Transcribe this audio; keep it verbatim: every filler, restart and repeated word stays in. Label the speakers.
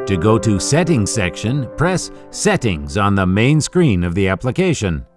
Speaker 1: To go to Settings section, press Settings on the main screen of the application.